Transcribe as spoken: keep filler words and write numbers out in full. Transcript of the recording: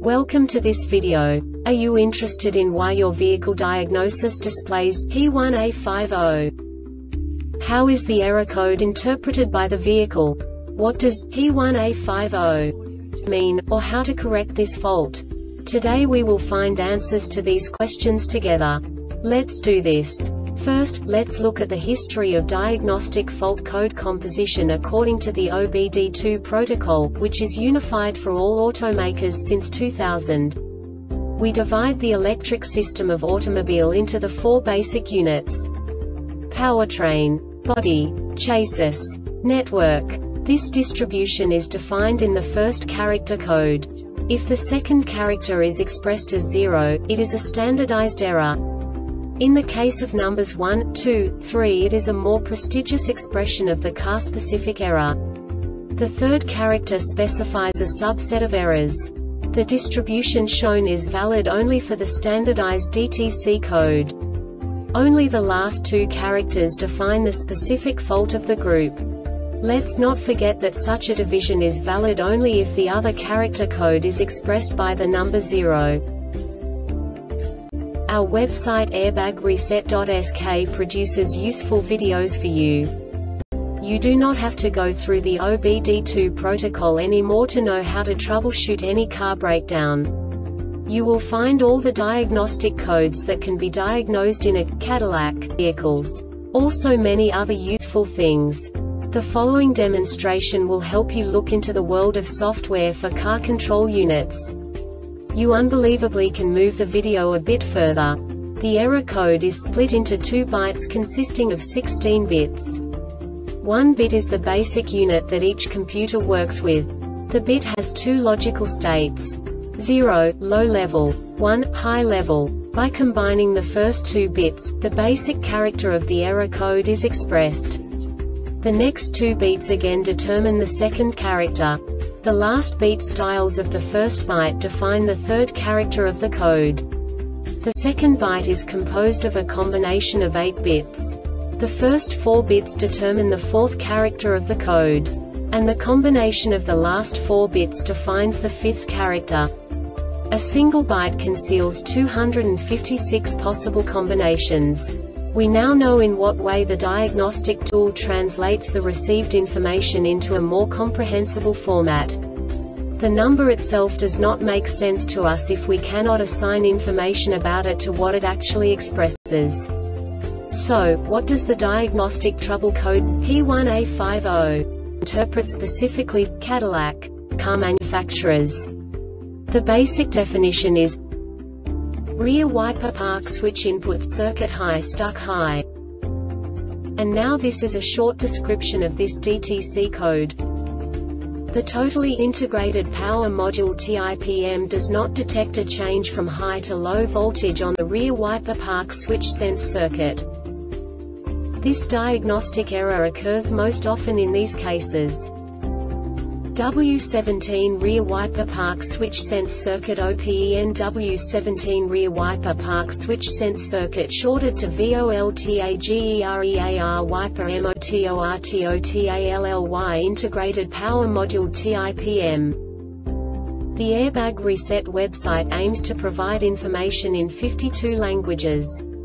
Welcome to this video. Are you interested in why your vehicle diagnosis displays P one A fifty? How is the error code interpreted by the vehicle? What does P one A fifty mean, or how to correct this fault? Today we will find answers to these questions together. Let's do this. First, let's look at the history of diagnostic fault code composition according to the O B D two protocol, which is unified for all automakers since two thousand. We divide the electric system of automobile into the four basic units: powertrain, body, chassis, network. This distribution is defined in the first character code. If the second character is expressed as zero, it is a standardized error. In the case of numbers one, two, three, it is a more prestigious expression of the car-specific error. The third character specifies a subset of errors. The distribution shown is valid only for the standardized D T C code. Only the last two characters define the specific fault of the group. Let's not forget that such a division is valid only if the other character code is expressed by the number zero. Our website airbag reset dot S K produces useful videos for you. You do not have to go through the O B D two protocol anymore to know how to troubleshoot any car breakdown. You will find all the diagnostic codes that can be diagnosed in a Cadillac vehicles. Also many other useful things. The following demonstration will help you look into the world of software for car control units. You unbelievably can move the video a bit further. The error code is split into two bytes consisting of sixteen bits. One bit is the basic unit that each computer works with. The bit has two logical states: zero, low level, one, high level. By combining the first two bits, the basic character of the error code is expressed. The next two beats again determine the second character. The last beat styles of the first byte define the third character of the code. The second byte is composed of a combination of eight bits. The first four bits determine the fourth character of the code. And the combination of the last four bits defines the fifth character. A single byte conceals two hundred fifty-six possible combinations. We now know in what way the diagnostic tool translates the received information into a more comprehensible format. The number itself does not make sense to us if we cannot assign information about it to what it actually expresses. So, what does the diagnostic trouble code P one A fifty interpret specifically for Cadillac car manufacturers? The basic definition is rear wiper park switch input circuit high stuck high. And now this is a short description of this D T C code. The totally integrated power module T I P M does not detect a change from high to low voltage on the rear wiper park switch sense circuit. This diagnostic error occurs most often in these cases: W seventeen rear wiper park switch sense circuit O P E N W seventeen rear wiper park switch sense circuit shorted to VOLTAGEREAR wiper MOTORTOTALLY integrated power module T I P M. The Airbag Reset website aims to provide information in fifty-two languages.